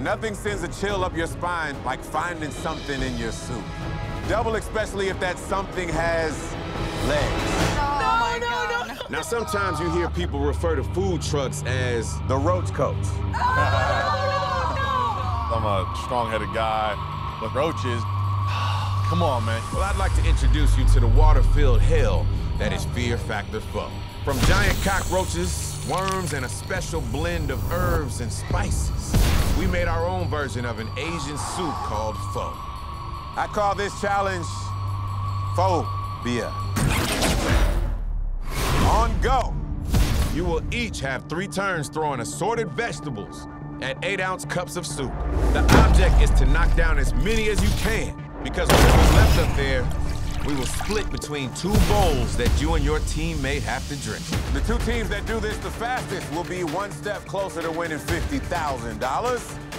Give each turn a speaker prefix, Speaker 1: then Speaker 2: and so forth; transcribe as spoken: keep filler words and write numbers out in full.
Speaker 1: Nothing sends a chill up your spine like finding something in your soup. Double, especially if that something has legs.
Speaker 2: Oh, no, no, no, no.
Speaker 1: Now, sometimes you hear people refer to food trucks as the roach coats.
Speaker 2: Oh, no, no.
Speaker 3: I'm a strong-headed guy, but roaches, come on, man.
Speaker 1: Well, I'd like to introduce you to the water-filled hell that is Fear Factor Pho. From giant cockroaches, worms, and a special blend of herbs and spices, we made our own version of an Asian soup called pho. I call this challenge Pho-Bia. On go. You will each have three turns throwing assorted vegetables at eight-ounce cups of soup. The object is to knock down as many as you can, because whatever's left up there, we will split between two bowls that you and your teammate have to drink. The two teams that do this the fastest will be one step closer to winning fifty thousand dollars.